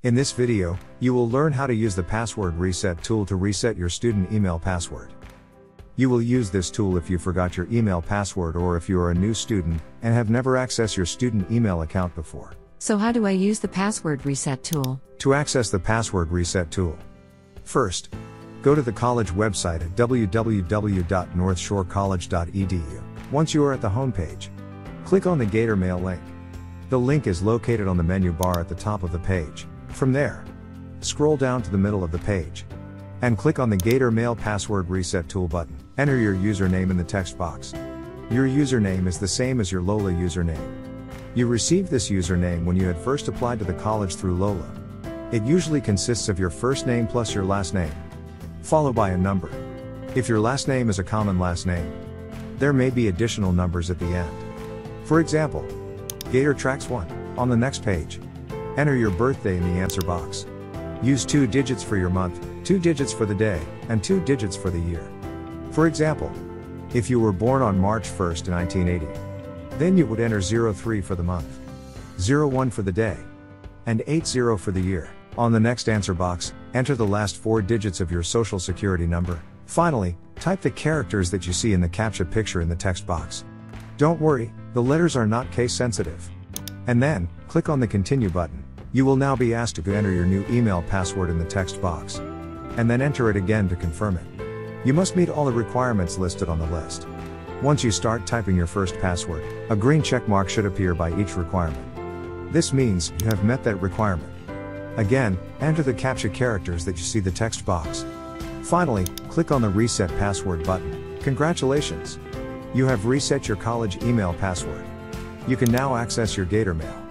In this video, you will learn how to use the password reset tool to reset your student email password. You will use this tool if you forgot your email password or if you are a new student and have never accessed your student email account before. So how do I use the password reset tool? To access the password reset tool, first, go to the college website at www.northshorecollege.edu. Once you are at the homepage, click on the Gator Mail link. The link is located on the menu bar at the top of the page. From there, scroll down to the middle of the page and click on the Gator Mail Password Reset Tool button. Enter your username in the text box. Your username is the same as your Lola username. You received this username when you had first applied to the college through Lola. It usually consists of your first name plus your last name, followed by a number. If your last name is a common last name, there may be additional numbers at the end. For example, Gator Tracks 1. On the next page, enter your birthday in the answer box. Use 2 digits for your month, 2 digits for the day, and 2 digits for the year. For example, if you were born on March 1st, 1980, then you would enter 03 for the month, 01 for the day, and 80 for the year. On the next answer box, enter the last 4 digits of your social security number. Finally, type the characters that you see in the CAPTCHA picture in the text box. Don't worry, the letters are not case sensitive. And then, click on the Continue button. You will now be asked to enter your new email password in the text box, and then enter it again to confirm it. You must meet all the requirements listed on the list. Once you start typing your first password, a green check mark should appear by each requirement. This means you have met that requirement. Again, enter the CAPTCHA characters that you see the text box. Finally, click on the Reset Password button. Congratulations! You have reset your college email password. You can now access your Gator Mail.